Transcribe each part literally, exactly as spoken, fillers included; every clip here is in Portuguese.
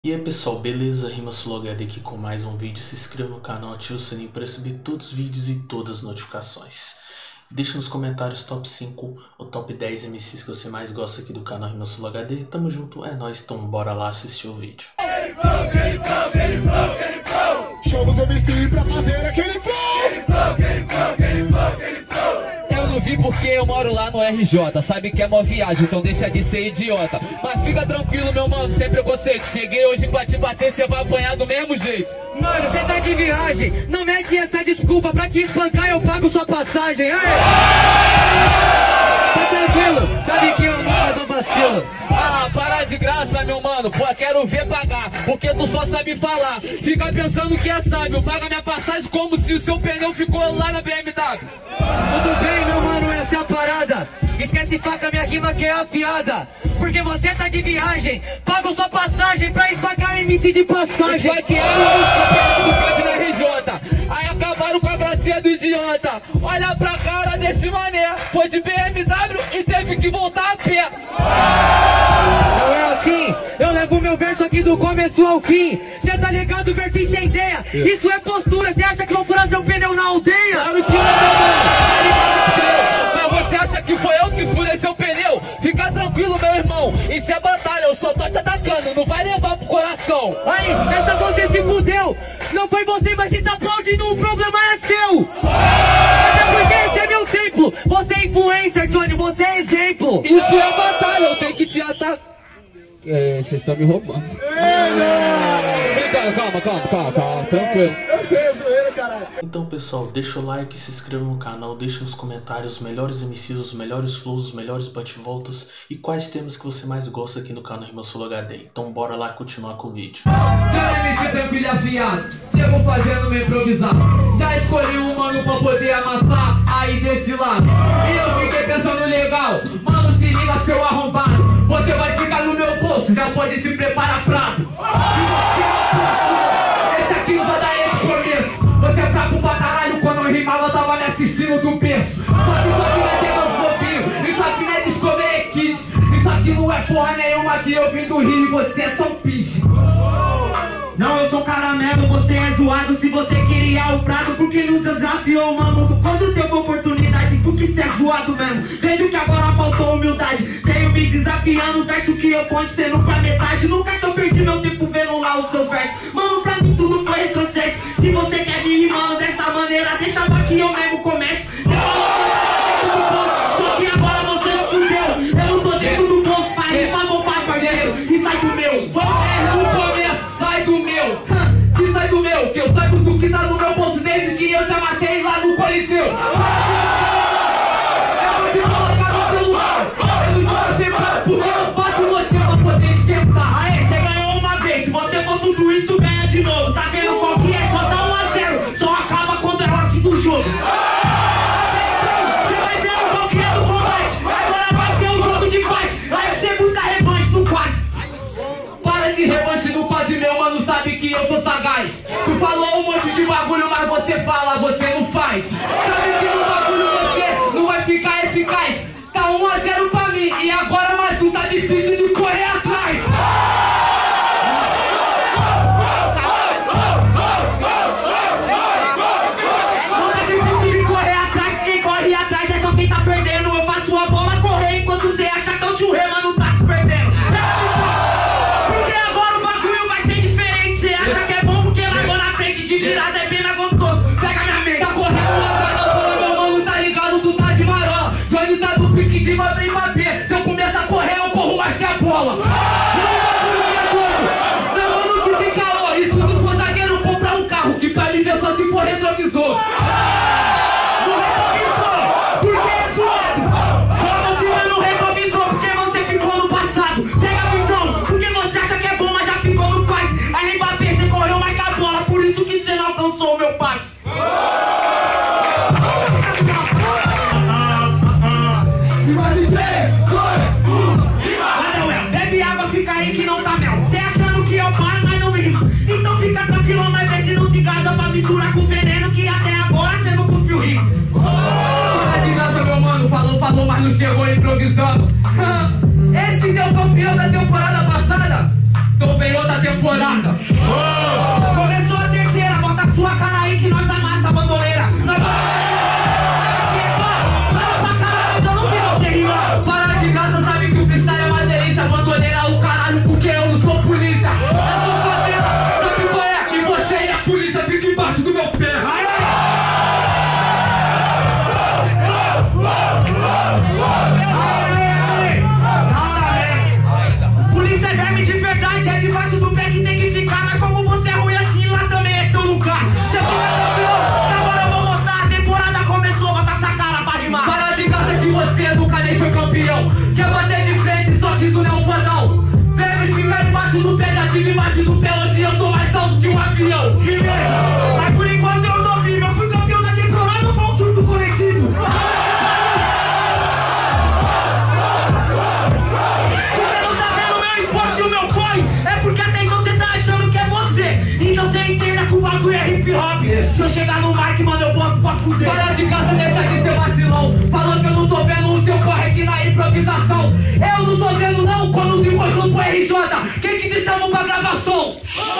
E aí pessoal, beleza? RimaSuloHD aqui com mais um vídeo. Se inscreva no canal, ative o sininho para receber todos os vídeos e todas as notificações. Deixa nos comentários top cinco ou top dez M Cs que você mais gosta aqui do canal RimaSuloHD. Tamo junto, é nóis, então bora lá assistir o vídeo. Chama os M C pra fazer aquele flow. Eu não vi porque eu moro lá no R J. Sabe que é mó viagem, então deixa de ser idiota. Mas fica tranquilo, meu mano, sem preconceito. Cheguei hoje pra te bater, cê vai apanhar do mesmo jeito. Mano, cê tá de viagem. Não mete essa desculpa, pra te espancar eu pago sua passagem. Aê! Tá tranquilo, sabe que eu nunca dou vacilo. Ah, para de graça, meu mano, pô, quero ver pagar, porque tu só sabe falar. Fica pensando que é sábio, paga minha passagem como se o seu pneu ficou lá na B M W. Tudo bem, meu mano, essa é a parada. Esquece faca, minha rima que é afiada. Porque você tá de viagem, pago sua passagem pra espancar M C de passagem. Vai que era o do cante na R J. Aí acabaram com a gracinha do idiota. Olha pra cara desse mané, foi de B M W e teve que voltar a pé. Não é assim, eu levo meu verso aqui do começo ao fim. Cê tá ligado, verso sem ideia. Isso é postura, cê acha que vou furar seu pneu na aldeia? Claro que não, mano. Mas você acha que foi eu que furei seu pneu? Fica tranquilo, meu irmão, isso é batalha, eu só tô te atacando, não vai levar pro coração. Aí, essa você se fudeu. Não foi você, mas se tá aplaudindo, o problema é seu. Até porque esse é meu templo. Você é influencer, Johnny, você é exemplo. Isso é batalha, eu tenho que te atacar. É, vocês estão me roubando. Calma, calma, calma, calma, calma, tranquilo. Eu sei, é zoeira, caralho. Então pessoal, deixa o like, se inscreva no canal, deixa nos comentários os melhores M Cs, os melhores flows, os melhores bate-voltas e quais temas que você mais gosta aqui no canal RimaSuloHD. Então bora lá continuar com o vídeo. Já M C tranquilo e afiado, chego fazendo meu improvisado. Já escolhi um mano pra poder amassar aí desse lado. E eu fiquei pensando legal, mano, se liga seu arrombado. Você vai ficar no meu bolso, já pode se preparar prato. Esse aqui não vai dar esse começo. Você é fraco pra caralho, quando eu rimava eu tava me assistindo do berço. Só que isso aqui não é tema fofinho, isso aqui não é Discovery Kids. Isso aqui não é porra nenhuma que eu vim do Rio e você é São Pis. Não, eu sou caramelo, você é zoado. Se você queria o prato, porque não desafiou, mano? Quando teve oportunidade, porque cê é zoado mesmo. Vejo que agora faltou humildade. Tenho me desafiando, os versos que eu ponho cê nunca metade. Nunca que eu perdi meu tempo vendo lá os seus versos. Mano, pra mim tudo foi retrocesso. Se você quer me rimando dessa maneira, deixa pra que eu mesmo começo. Só que agora você se fudeu. Eu não tô dentro do bolso, mas rimar vou pra parceiro. E sai do meu. Vamos começar, sai do meu. Que sai do meu, que eu saiba do que tá no meu bolso desde que eu te amassei lá no Coliseu. Eu vou te colocar no celular. Eu não te vou separar porque eu bato você pra poder esquentar. Aê, você ganhou uma vez. Se você for tudo isso, ganha de novo. Tá vendo qual que é? Só dá um a zero. Só acaba quando é hora do jogo. Você vai ver qual que é do combate. Agora vai ser um jogo de fight. Aí você busca revanche no quase. Para de revanche no quase, meu mano, sabe que eu sou sagaz. Tu falou um monte de bagulho, mas você fala, você não faz. Sabe que no bagulho você não vai ficar eficaz. Tá um a zero pra mim, e agora mais um tá difícil de correr atrás. Não tá difícil de correr atrás. Quem corre atrás é só quem tá perdendo. Eu faço a bola correr enquanto você acha que é o tio Rê, mano, tá se perdendo. Porque agora o bagulho vai ser diferente. Você acha que é bom porque largou na frente. De virada é bem mais gostoso. Pega minha mente. Tá correndo lá atrás da bola, meu mano, tá ligado, tu tá de marola. Johnny tá do pique de Mbappé e Mbappé. Se eu começar a correr, eu corro mais que a bola. Meu mano que se calou. E se tu for zagueiro, comprar um carro, que pra mim ver só se for retrovisor. No retrovisor, porque é zoado. Só não tira no retrovisor, porque você ficou no passado. Pega a visão, porque você acha que é bom, mas já ficou no quase. Aí Mbappé, você correu mais que a bola, por isso que você não alcançou o meu passe. Bebe água, fica aí que não tá mel. Cê achando que eu paro, mas não rima. Então fica tranquilo, mas vê se não se casa pra misturar com veneno, que até agora cê não cuspiu rima. Para de graça, meu mano, falou, falou, mas não chegou improvisando. Esse deu campeão da temporada passada. Então vem outra temporada. temporada. Oh, começou a terceira, bota a sua cara aí que nós amassa a bandoleira. Nós... Para de graça, sabe que o freestyle é uma delícia. Bandoleira o caralho, porque eu não sou polícia. Eu sou favela, sabe qual é? E você e a polícia ficam embaixo do meu pé. Polícia é verme de verdade, é debaixo do pé que tem que ficar. Mas como você é ruim assim, lá também é seu lugar. Você fica campeão, agora eu vou mostrar. A temporada começou, bota essa cara pra rimar. Para de graça que você nunca nem foi campeão. Quer bater de frente, só que tu não é um fodão. Verme ficar embaixo do pé, já tive embaixo do pé. Hoje eu tô mais alto que um avião. Mas por enquanto eu tô vivo, eu fui campeão da temporada ou foi um surto coletivo? Porque até então você tá achando que é você. Então você entenda que o bagulho é hip hop. Se eu chegar no mic, mano, eu boto pra fuder. Para de casa, deixa de ser vacilão. Falou que eu não tô vendo o seu corre aqui na improvisação. Eu não tô vendo não, quando tu foi junto pro R J. Quem que te chamou pra gravação?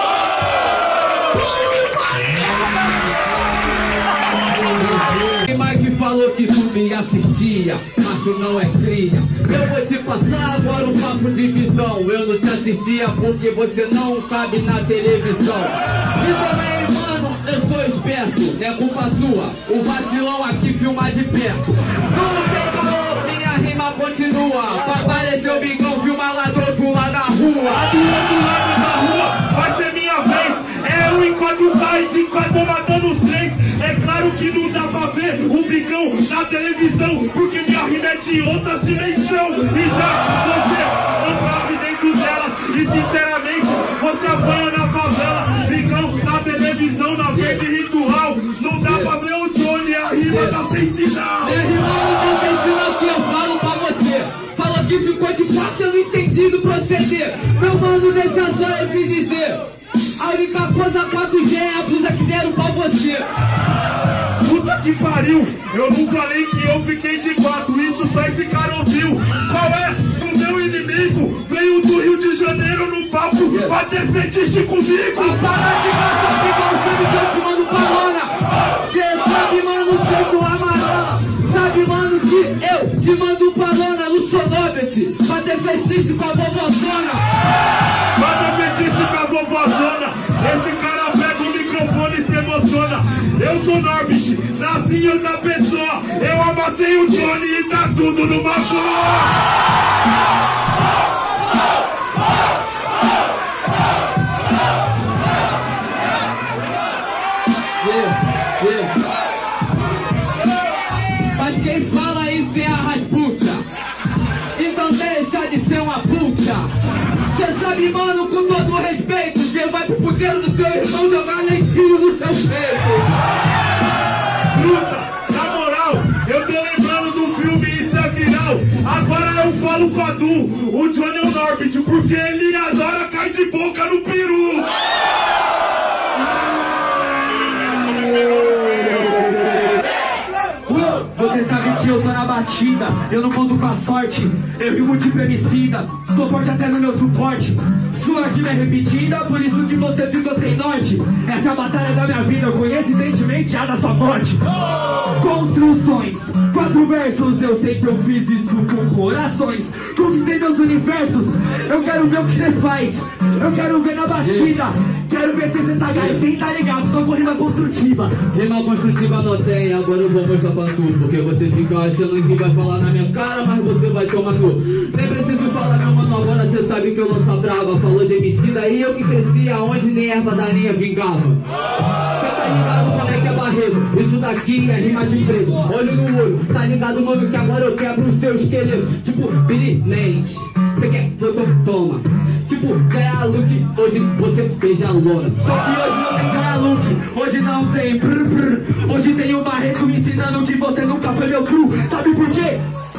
Mike falou que tu me assistia, mas tu não é cria. Eu vou te passar agora um papo de visão. Eu não te assistia porque você não cabe na televisão. E também, mano, eu sou esperto, não é culpa sua. O vacilão aqui filma de perto. Não tem calor, minha rima continua. Vai aparecer o bigão, filma lá do outro lado da rua. Lá do outro lado da rua, vai ser minha vez. É um enquanto vai, de quatro matando os três. É claro que não dá pra ver o bicão na televisão, porque minha rima é de outras dimensões. E já você não cabe dentro delas. E sinceramente, você apanha na favela. Bicão na televisão, na frente ritual. Não dá pra ver o Johnny, a rima tá sem sinal. Minha rima não tá sem sinal que eu falo pra você. Fala que ficou de quatro, eu não entendi do proceder. Meu mano, deixa só eu te dizer. A única coisa quatro G é a blusa que deram pra você. Puta que pariu, eu não falei que eu fiquei de quatro, isso só esse cara ouviu. Qual é o meu inimigo? Veio do Rio de Janeiro no palco pra ter fetiche comigo. A parada de graça, igual sabe que eu te mando palona. Cê sabe, mano, que eu tô amarela. Sabe, mano, que eu te mando palona no sonômetro pra ter fetiche com a vovozona. Pra ter fetiche com a vovozona. Esse cara pega o microfone e se emociona. Eu sou Norbit, nasci em outra pessoa. Eu amassei o Johnny e tá tudo numa boa. Mas quem fala isso é a Rasputia. Então deixa de ser uma puta. Cê sabe, mano, com todo respeito, cê vai pro puteiro do seu irmão jogar leitinho no seu peito. Bruta, na moral, eu tô lembrando do filme Isso é Viral. Agora eu falo pra tu, o Johnny é o Norbit, porque ele adora cair de boca no peru. Você sabe que eu tô na batida, eu não conto com a sorte. Eu rimo de femicida, sou forte até no meu suporte. Sua rima é repetida, por isso que você ficou sem norte. Essa é a batalha da minha vida, coincidentemente a da sua morte. Construções, quatro versos, eu sei que eu fiz isso com corações. Conquistei meus universos, eu quero ver o que você faz. Eu quero ver na batida, quero ver se você sagaz. Quem tá ligado, só com rima construtiva. Rima construtiva não tem, agora eu vou mostrar pra tu. Porque você fica achando que vai falar na minha cara, mas você vai tomar no. Nem preciso falar, meu mano, agora você sabe que eu lanço a brava. Falou de M C, daí eu que cresci aonde nem erva daninha vingava. Cê tá ligado como é que é barreiro? Isso daqui é rima de preto, olho no olho. Tá ligado, mano, que agora eu quebro o seu esqueleto. Tipo, Billy Mendes, cê quer, doutor, toma. Tipo, Jaya Luke, hoje você beija a lona. Só que hoje não tem Jaya Luke, hoje não tem brr, brr. Hoje tem o Barreto me ensinando que você nunca foi meu true. Sabe por quê?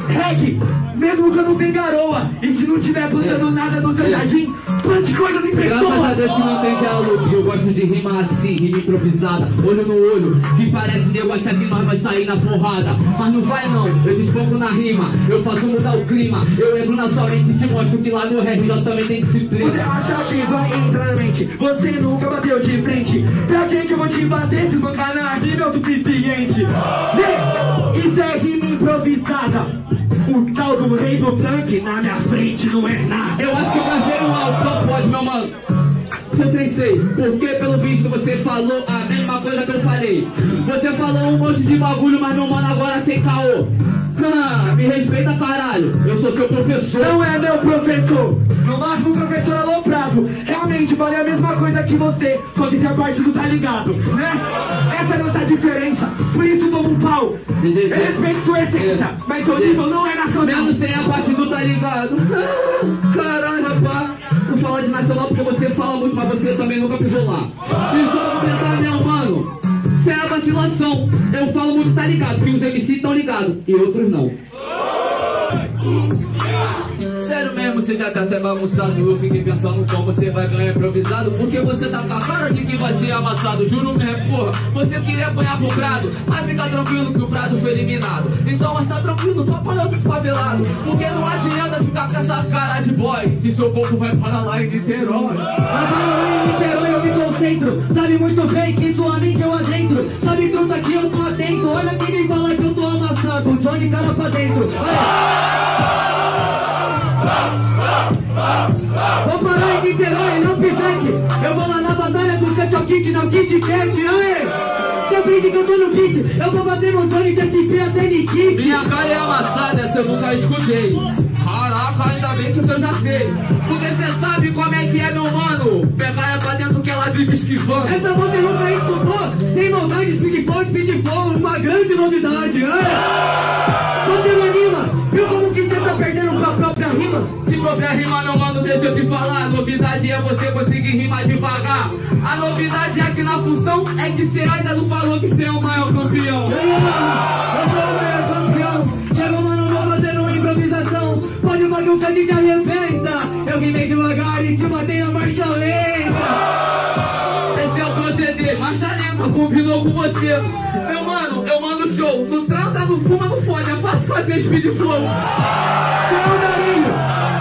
Reggae, mesmo quando tem garoa. E se não tiver plantando nada no seu jardim, plante coisas em Graças a pessoas. Deus que não tem diálogo, que eu gosto de rima assim, rima improvisada, olho no olho, que parece nego achar que nós vai sair na porrada. Mas não vai não, eu desponco na rima, eu faço mudar o clima, eu entro na sua mente e te mostro que lá no rap já também tem Você disciplina. acha que vai entrar na mente? Você nunca bateu de frente. Pra quem que eu vou te bater se bancar na rima é o suficiente? Vem! Isso é rima improvisada. O tal do rei do tanque na minha frente não é nada. Eu acho que eu gravei um áudio, só pode, meu mano. Seu sensei, porque pelo visto você falou a mesma coisa que eu falei. Você falou um monte de bagulho, mas meu mano agora sem caô. Ah, me respeita, caralho, eu sou seu professor. Não é meu professor, no máximo professor aloprado. Realmente falei a mesma coisa que você, só que se a parte do tá ligado, né? Essa é a nossa diferença, por isso tomo um pau. Eu respeito sua essência, mas seu nível não é nacional. Menos sem a parte do tá ligado. Ah, caralho, rapaz. Não fala de nacional porque você fala muito, mas você também nunca pisou lá. E só pra completar, meu mano, sem a vacilação, eu falo muito tá ligado, que os M C estão ligados e outros não. Sério mesmo, você já tá até bagunçado. Eu fiquei pensando como você vai ganhar improvisado, porque você tá com a cara de que vai ser amassado. Juro mesmo, porra, você queria apanhar pro Prado, mas fica tranquilo que o Prado foi eliminado. Então, mas tá tranquilo, tu apanhou do favelado, porque não adianta ficar com essa cara de boy, que seu corpo vai para lá em Niterói. Mas lá em Niterói eu me concentro, sabe muito bem que sua mente eu adentro. Sabe truta que eu tô atento, olha quem me fala que eu tô amassado. Johnny cara pra dentro, olha. Vou parar em Niterói, não pivete. Eu vou lá na batalha do Cut ao Kit, não Kit Cat, aê! Você brinde que eu tô no beat, eu vou bater no Johnny de S P até Nikit. Minha cara é amassada, essa eu nunca escutei. Caraca, ainda bem que isso eu já sei. Porque cê sabe como é que é, meu mano. Pegar é pra dentro que ela vive esquivando. Essa você nunca escutou? Sem maldade, speedball, speedball, uma grande novidade, aê! Você não anima, viu como que você tá perdendo pra própria rima? Se própria rima, meu mano, deixa eu te falar. A novidade é você conseguir rimar devagar. A novidade é que na função é que você ainda não falou que você é o maior campeão. Eu sou o maior campeão. Chegou, mano, vou fazer uma improvisação. Pode bagulho que a gente arrebenta. Eu rimei devagar e te matei na marcha lenta. Esse é o proceder, marcha lenta, combinou com você. Meu mano, eu mando show. Tu transa, não fuma, não fode. É fácil fazer speed flow. Seu Darinho.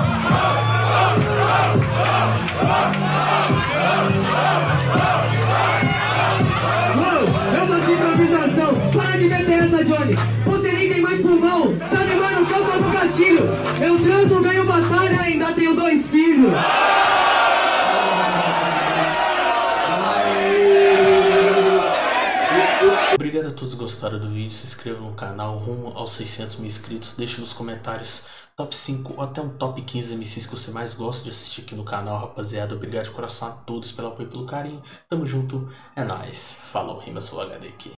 Eu tô de improvisação. Para de meter essa, Johnny. Você nem tem mais pulmão. Sabe, mano, que eu tô no gatilho. Eu transo, ganho batalha, ainda tenho dois filhos. Obrigado a todos que gostaram do vídeo, se inscrevam no canal rumo aos seiscentos mil inscritos, deixe nos comentários top cinco ou até um top quinze M Cs que você mais gosta de assistir aqui no canal, rapaziada. Obrigado de coração a todos pelo apoio e pelo carinho, tamo junto, é nóis, falou, Rima Sul H D aqui.